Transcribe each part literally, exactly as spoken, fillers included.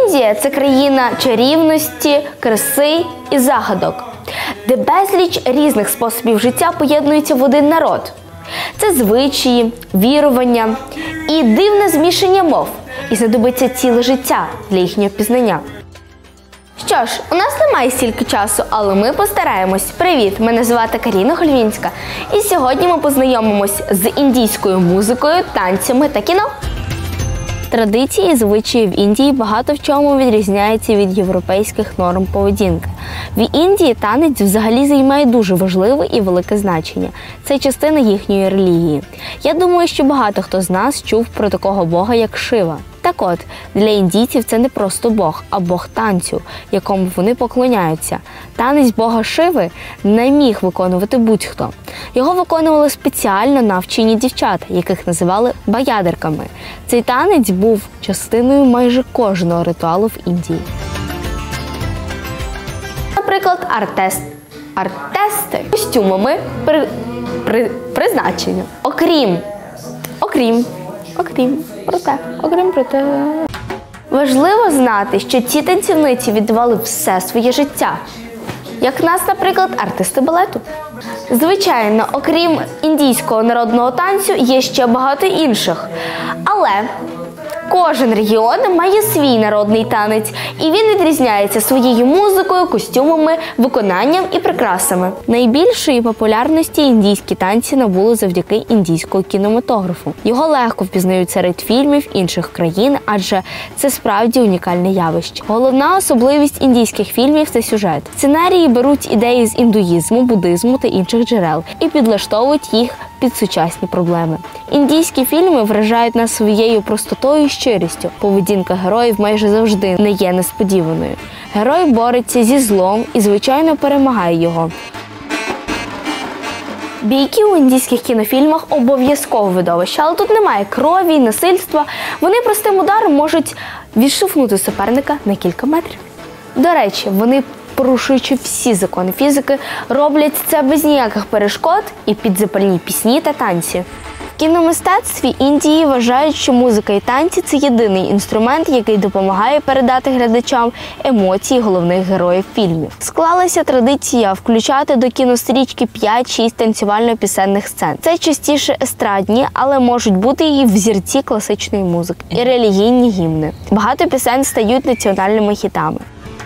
Індія – це країна чарівності, краси і загадок, де безліч різних способів життя поєднуються в один народ. Це звичаї, вірування і дивне змішання мов, і знадобиться ціле життя для їхнього пізнання. Що ж, у нас немає стільки часу, але ми постараємось. Привіт, мене звати Каріна Хольвінська, і сьогодні ми познайомимось з індійською музикою, танцями та кіно. Традиції і звичаї в Індії багато в чому відрізняються від європейських норм поведінки. В Індії танець взагалі займає дуже важливе і велике значення. Це частина їхньої релігії. Я думаю, що багато хто з нас чув про такого бога, як Шива. Так от, для індійців це не просто бог, а бог танцю, якому вони поклоняються. Танець бога Шиви не міг виконувати будь-хто. Його виконували спеціально навчені дівчата, яких називали баядерками. Цей танець був частиною майже кожного ритуалу в Індії. Наприклад, артест... артести костюмами при... При... призначення. Окрім, окрім, окрім, проте, окрім, проте. Важливо знати, що ці танцівниці віддавали все своє життя. Як нас, наприклад, артисти балету. Звичайно, окрім індійського народного танцю, є ще багато інших. Але кожен регіон має свій народний танець, і він відрізняється своєю музикою, костюмами, виконанням і прикрасами. Найбільшої популярності індійські танці набули завдяки індійському кінематографу. Його легко впізнають серед фільмів інших країн, адже це справді унікальне явище. Головна особливість індійських фільмів – це сюжет. Сценарії беруть ідеї з індуїзму, буддизму та інших джерел і підлаштовують їх під сучасні проблеми. Індійські фільми вражають нас своєю простотою і щирістю. Поведінка героїв майже завжди не є несподіваною. Герой бореться зі злом і, звичайно, перемагає його. Бійки у індійських кінофільмах – обов'язкове видовище, але тут немає крові, насильства. Вони простим ударом можуть відштовхнути суперника на кілька метрів. До речі, вони, порушуючи всі закони фізики, роблять це без ніяких перешкод і під запальні пісні та танці. В кіномистецтві Індії вважають, що музика і танці – це єдиний інструмент, який допомагає передати глядачам емоції головних героїв фільмів. Склалася традиція включати до кінострічки п'ять-шість танцювально-пісенних сцен. Це частіше естрадні, але можуть бути і взірці класичної музики, і релігійні гімни. Багато пісень стають національними хітами.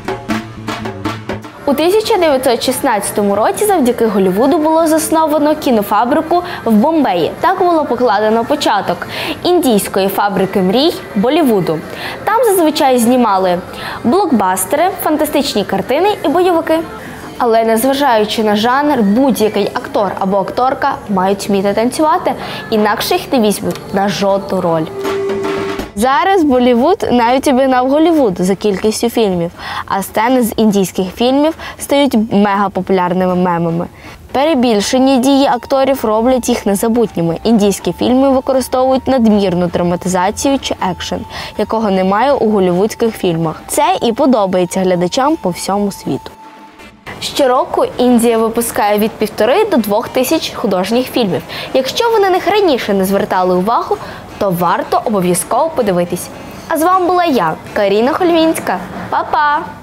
У тисяча дев'ятсот шістнадцятому році завдяки Голлівуду було засновано кінофабрику в Бомбеї. Так було покладено початок індійської фабрики мрій Боллівуду. Там зазвичай знімали блокбастери, фантастичні картини і бойовики. Але незважаючи на жанр, будь-який актор або акторка мають вміти танцювати, інакше їх не візьмуть на жодну роль. Зараз Боллівуд навіть обігнав Голлівуд за кількістю фільмів, а сцени з індійських фільмів стають мегапопулярними мемами. Перебільшені дії акторів роблять їх незабутніми. Індійські фільми використовують надмірну драматизацію чи екшен, якого немає у голлівудських фільмах. Це і подобається глядачам по всьому світу. Щороку Індія випускає від півтори до двох тисяч художніх фільмів. Якщо ви на них раніше не звертали увагу, то варто обов'язково подивитись. А з вами була я, Каріна Хольвінська. Па-па!